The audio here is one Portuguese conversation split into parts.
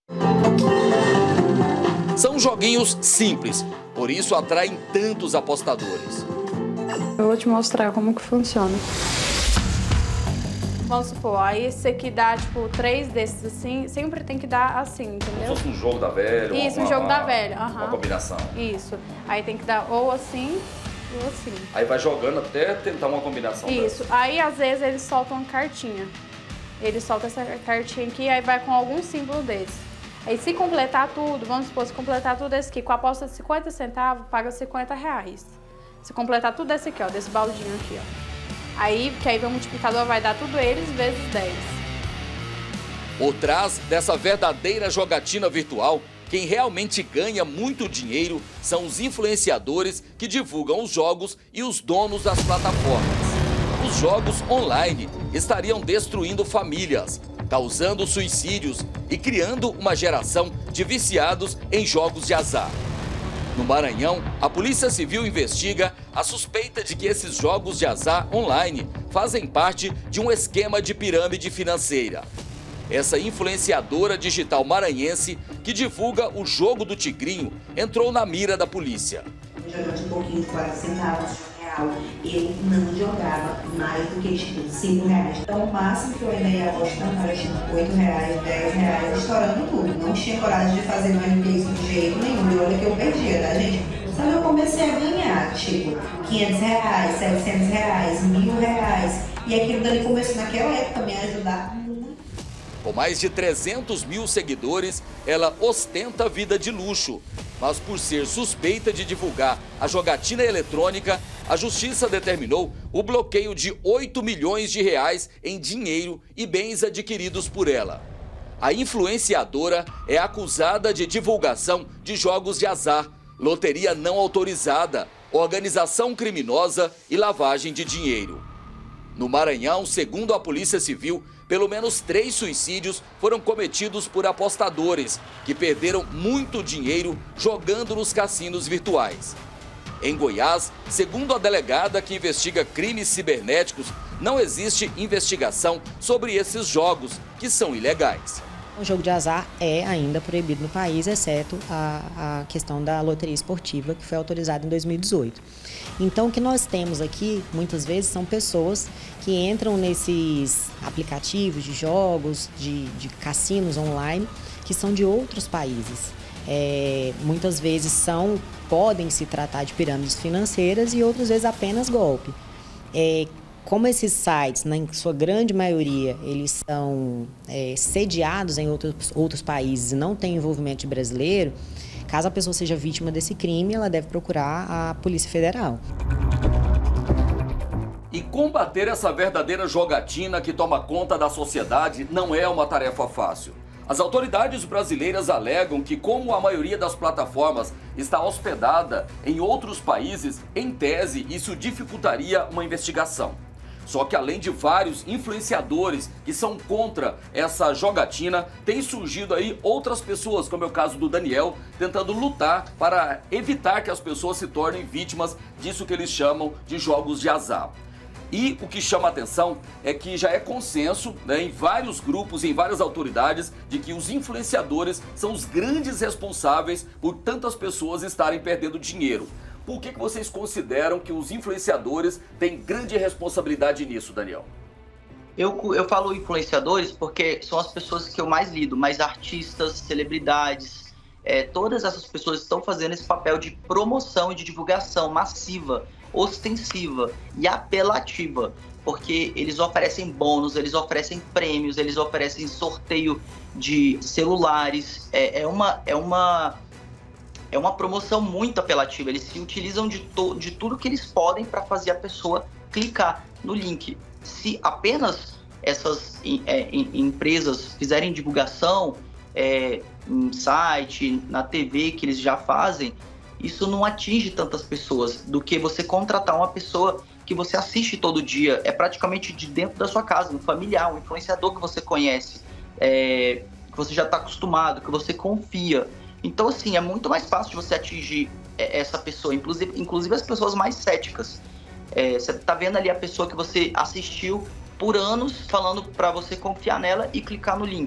São joguinhos simples, por isso atraem tantos apostadores. Eu vou te mostrar como que funciona. Vamos supor, aí esse aqui dá, tipo, 3 desses assim, sempre tem que dar assim, entendeu? Como se fosse um jogo da velha. Isso, um jogo da velha. Uma combinação. Isso. Aí tem que dar ou assim ou assim. Aí vai jogando até tentar uma combinação. Isso. Dessa. Aí, às vezes, eles soltam uma cartinha. Eles soltam essa cartinha aqui, aí vai com algum símbolo desse. Aí, se completar tudo, vamos supor, se completar tudo esse aqui, com a aposta de 50 centavos, paga R$50. Se completar tudo desse aqui, ó, desse baldinho aqui, ó. Aí, que aí o multiplicador vai dar tudo eles vezes 10. Por trás dessa verdadeira jogatina virtual, quem realmente ganha muito dinheiro são os influenciadores que divulgam os jogos e os donos das plataformas. Os jogos online estariam destruindo famílias, causando suicídios e criando uma geração de viciados em jogos de azar. No Maranhão, a Polícia Civil investiga a suspeita de que esses jogos de azar online fazem parte de um esquema de pirâmide financeira. Essa influenciadora digital maranhense que divulga o jogo do Tigrinho entrou na mira da polícia. Jogando um pouquinho de 40 centavos de real, eu não jogava mais do que tipo R$5. Então o máximo que eu ainda ia apostando era tipo R$8, R$10, estourando tudo. Não tinha coragem de fazer mais do que isso de jeito nenhum. E olha que eu perdia, tá, gente? Então eu comecei a ganhar, tipo, R$500, R$700, R$1.000. E aquilo dali começou naquela época a me ajudar muito. Com mais de 300 mil seguidores, ela ostenta vida de luxo. Mas por ser suspeita de divulgar a jogatina eletrônica, a justiça determinou o bloqueio de R$8 milhões em dinheiro e bens adquiridos por ela. A influenciadora é acusada de divulgação de jogos de azar, loteria não autorizada, organização criminosa e lavagem de dinheiro. No Maranhão, segundo a Polícia Civil, pelo menos 3 suicídios foram cometidos por apostadores, que perderam muito dinheiro jogando nos cassinos virtuais. Em Goiás, segundo a delegada que investiga crimes cibernéticos, não existe investigação sobre esses jogos, que são ilegais. O jogo de azar é ainda proibido no país, exceto a questão da loteria esportiva, que foi autorizada em 2018. Então, o que nós temos aqui, muitas vezes, são pessoas que entram nesses aplicativos de jogos, de cassinos online, que são de outros países. Muitas vezes podem se tratar de pirâmides financeiras e outras vezes apenas golpe. Como esses sites, na sua grande maioria, eles são sediados em outros países e não têm envolvimento de brasileiro, caso a pessoa seja vítima desse crime, ela deve procurar a Polícia Federal. E combater essa verdadeira jogatina que toma conta da sociedade não é uma tarefa fácil. As autoridades brasileiras alegam que, como a maioria das plataformas está hospedada em outros países, em tese, isso dificultaria uma investigação. Só que além de vários influenciadores que são contra essa jogatina, tem surgido aí outras pessoas, como é o caso do Daniel, tentando lutar para evitar que as pessoas se tornem vítimas disso que eles chamam de jogos de azar. E o que chama a atenção é que já é consenso, né, em vários grupos, em várias autoridades, de que os influenciadores são os grandes responsáveis por tantas pessoas estarem perdendo dinheiro. Por que vocês consideram que os influenciadores têm grande responsabilidade nisso, Daniel? Eu falo influenciadores porque são as pessoas que eu mais lido, mais artistas, celebridades, todas essas pessoas estão fazendo esse papel de promoção e de divulgação massiva, ostensiva e apelativa, porque eles oferecem bônus, eles oferecem prêmios, eles oferecem sorteio de celulares, é uma promoção muito apelativa. Eles se utilizam de tudo que eles podem para fazer a pessoa clicar no link. Se apenas essas empresas fizerem divulgação em site, na TV, que eles já fazem, isso não atinge tantas pessoas do que você contratar uma pessoa que você assiste todo dia, é praticamente de dentro da sua casa, um familiar, um influenciador que você conhece, que você já está acostumado, que você confia. Então, assim, é muito mais fácil de você atingir essa pessoa, inclusive as pessoas mais céticas. Você tá vendo ali a pessoa que você assistiu por anos falando para você confiar nela e clicar no link.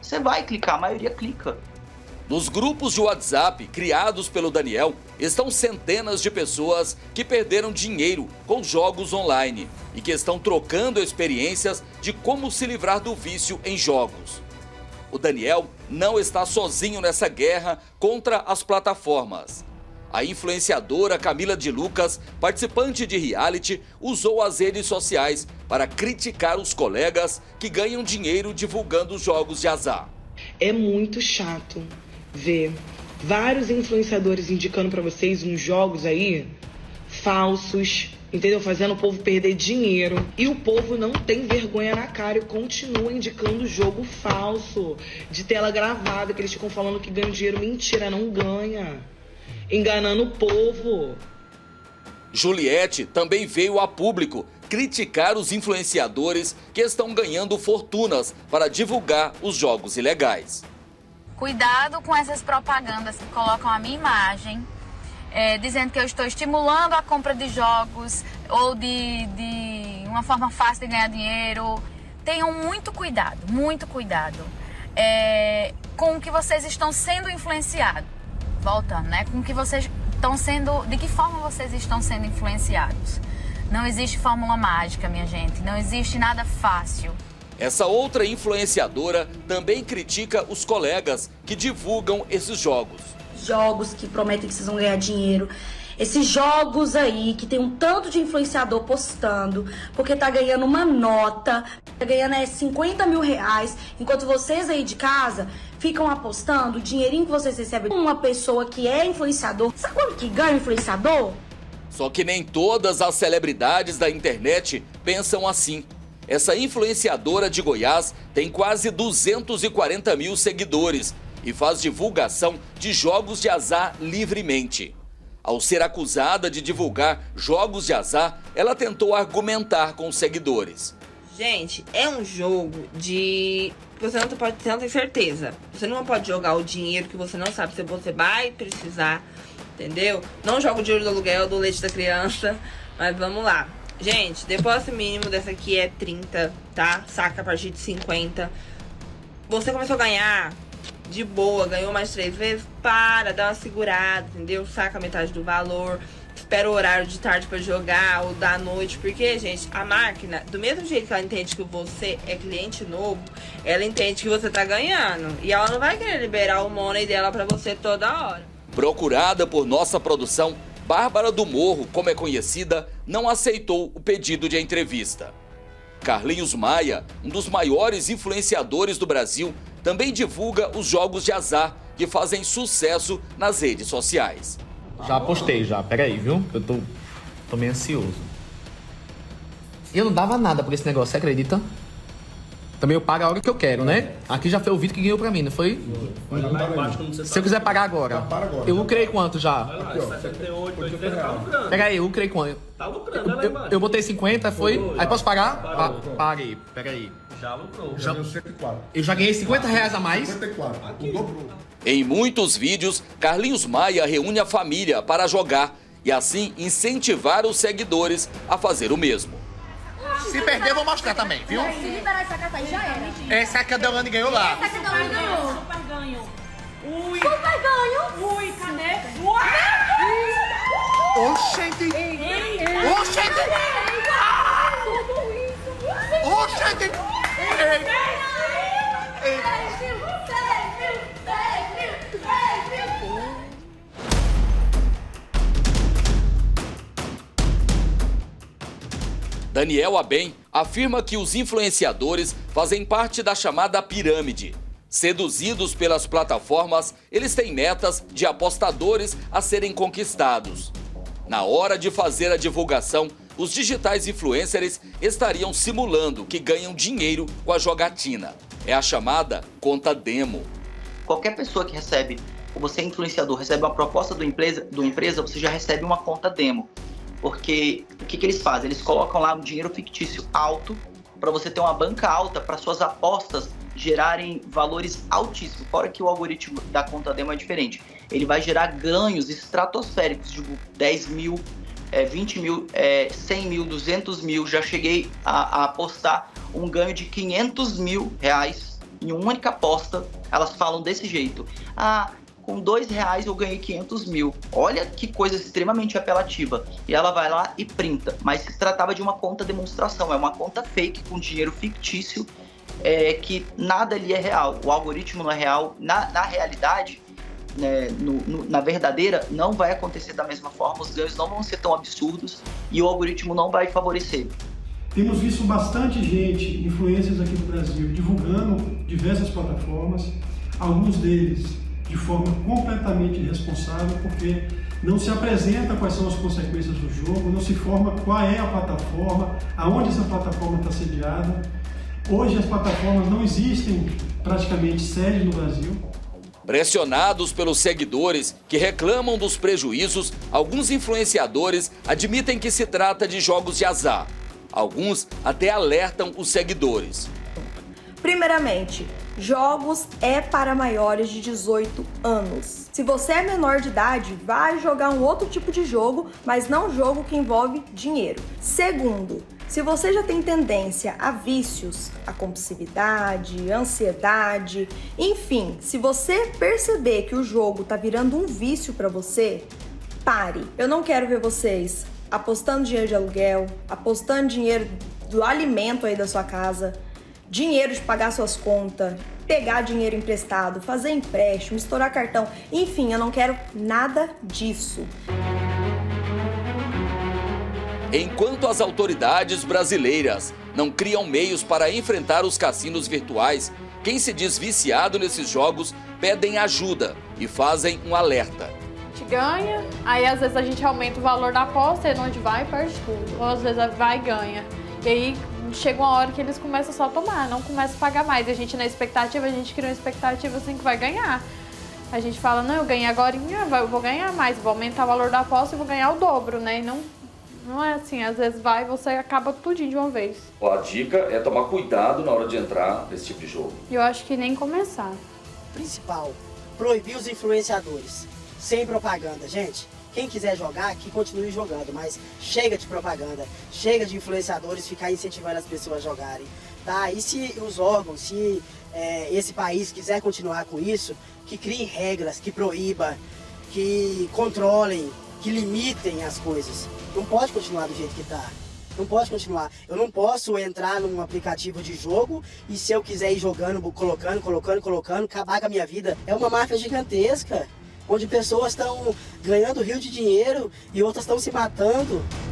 você vai clicar, a maioria clica. Nos grupos de WhatsApp criados pelo Daniel, estão centenas de pessoas que perderam dinheiro com jogos online e que estão trocando experiências de como se livrar do vício em jogos. O Daniel não está sozinho nessa guerra contra as plataformas. A influenciadora Camila de Lucas, participante de reality, usou as redes sociais para criticar os colegas que ganham dinheiro divulgando jogos de azar. É muito chato ver vários influenciadores indicando pra vocês uns jogos aí falsos, entendeu? Fazendo o povo perder dinheiro. E o povo não tem vergonha na cara e continua indicando jogo falso, de tela gravada, que eles ficam falando que ganham dinheiro. Mentira, não ganha. Enganando o povo. Juliette também veio a público criticar os influenciadores que estão ganhando fortunas para divulgar os jogos ilegais. Cuidado com essas propagandas que colocam a minha imagem, dizendo que eu estou estimulando a compra de jogos ou de uma forma fácil de ganhar dinheiro. Tenham muito cuidado com o que vocês estão sendo influenciados. Voltando, né? Com o que vocês estão sendo, de que forma vocês estão sendo influenciados. Não existe fórmula mágica, minha gente, não existe nada fácil. Essa outra influenciadora também critica os colegas que divulgam esses jogos. Jogos que prometem que vocês vão ganhar dinheiro. Esses jogos aí que tem um tanto de influenciador postando, porque tá ganhando uma nota, tá ganhando 50 mil reais, enquanto vocês aí de casa ficam apostando o dinheirinho que vocês recebem. Uma pessoa que é influenciador, sabe quanto que ganha influenciador? Só que nem todas as celebridades da internet pensam assim. Essa influenciadora de Goiás tem quase 240 mil seguidores e faz divulgação de jogos de azar livremente. Ao ser acusada de divulgar jogos de azar, ela tentou argumentar com os seguidores. Gente, é um jogo de... Você não tem certeza. Você não pode jogar o dinheiro que você não sabe se você vai precisar, entendeu? Não joga o dinheiro do aluguel, do leite da criança, mas vamos lá. Gente, depósito mínimo dessa aqui é 30, tá? Saca a partir de 50. Você começou a ganhar de boa, ganhou mais 3 vezes, dá uma segurada, entendeu? Saca metade do valor, espera o horário de tarde pra jogar ou da noite, porque, gente, a máquina, do mesmo jeito que ela entende que você é cliente novo, ela entende que você tá ganhando e ela não vai querer liberar o money dela pra você toda hora. Procurada por nossa produção, Bárbara do Morro, como é conhecida, não aceitou o pedido de entrevista. Carlinhos Maia, um dos maiores influenciadores do Brasil, também divulga os jogos de azar que fazem sucesso nas redes sociais. Já apostei, já. Pega aí, viu? Eu tô meio ansioso. E eu não dava nada por esse negócio, você acredita? Também eu pago a hora que eu quero, né? Aqui já foi o Vitor que ganhou pra mim, não foi? Se eu quiser pagar agora. Eu lucrei quanto já? 78, 80, tá lucrando. Pega aí, eu lucrei quanto? Tá lucrando, lá embaixo. Eu botei 50, foi? Aí posso pagar? Paguei, pega aí. Já lucrou. Já ganhou 104. Eu já ganhei 50 reais a mais? 54. Aqui. Em muitos vídeos, Carlinhos Maia reúne a família para jogar e assim incentivar os seguidores a fazer o mesmo. Se perder, eu vou mostrar também, viu? Se liberar essa carta aí, já era. Essa aqui a Deolane ganhou lá. Essa aqui a Deolane ganhou. Super ganho. Ui. Super ganho. Ui, cadê? Oxente. Oxente. Oxente. Daniel Abem afirma que os influenciadores fazem parte da chamada pirâmide. Seduzidos pelas plataformas, eles têm metas de apostadores a serem conquistados. Na hora de fazer a divulgação, os digitais influencers estariam simulando que ganham dinheiro com a jogatina. É a chamada conta demo. Qualquer pessoa que recebe, ou você é influenciador, recebe uma proposta do empresa, você já recebe uma conta demo. Porque o que eles fazem? Eles colocam lá um dinheiro fictício alto para você ter uma banca alta para suas apostas gerarem valores altíssimos. Fora que o algoritmo da conta demo é diferente. Ele vai gerar ganhos estratosféricos, tipo 10 mil, 20 mil, 100 mil, 200 mil. Já cheguei a apostar um ganho de 500 mil reais em uma única aposta, elas falam desse jeito. Ah, com R$2 eu ganhei 500 mil. Olha que coisa extremamente apelativa. E ela vai lá e printa. Mas se tratava de uma conta demonstração, é uma conta fake com dinheiro fictício, que nada ali é real. O algoritmo não é real. Na realidade, né, na verdadeira, não vai acontecer da mesma forma. Os ganhos não vão ser tão absurdos e o algoritmo não vai favorecer. Temos visto bastante gente, influencers aqui do Brasil, divulgando diversas plataformas, alguns deles de forma completamente irresponsável, porque não se apresenta quais são as consequências do jogo, não se informa qual é a plataforma, aonde essa plataforma está sediada. Hoje as plataformas não existem praticamente sede no Brasil. Pressionados pelos seguidores que reclamam dos prejuízos, alguns influenciadores admitem que se trata de jogos de azar. Alguns até alertam os seguidores. Primeiramente, jogos é para maiores de 18 anos. Se você é menor de idade, vai jogar um outro tipo de jogo, mas não jogo que envolve dinheiro. Segundo, se você já tem tendência a vícios, a compulsividade, ansiedade, enfim, se você perceber que o jogo tá virando um vício para você, pare. Eu não quero ver vocês apostando dinheiro de aluguel, apostando dinheiro do alimento aí da sua casa, dinheiro de pagar suas contas, pegar dinheiro emprestado, fazer empréstimo, estourar cartão, enfim, eu não quero nada disso. Enquanto as autoridades brasileiras não criam meios para enfrentar os cassinos virtuais, quem se diz viciado nesses jogos pedem ajuda e fazem um alerta. A gente ganha, aí às vezes a gente aumenta o valor da aposta e onde vai perde tudo. Ou às vezes vai e ganha. E aí chega uma hora que eles começam só a tomar, não começam a pagar mais. E a gente na expectativa, a gente cria uma expectativa assim que vai ganhar. A gente fala, não, eu ganhei agora, eu vou ganhar mais, vou aumentar o valor da aposta e vou ganhar o dobro, né? E não é assim, às vezes vai e você acaba tudinho de uma vez. A dica é tomar cuidado na hora de entrar nesse tipo de jogo. Eu acho que nem começar. Principal, proibir os influenciadores. Sem propaganda, gente. Quem quiser jogar, que continue jogando, mas chega de propaganda, chega de influenciadores ficar incentivando as pessoas a jogarem, tá? E se os órgãos, se esse país quiser continuar com isso, que criem regras, que proíba, que controlem, que limitem as coisas. Não pode continuar do jeito que tá. Não pode continuar. Eu não posso entrar num aplicativo de jogo e se eu quiser ir jogando, colocando, acabar com a minha vida. É uma máfia gigantesca, onde pessoas estão ganhando rio de dinheiro e outras estão se matando.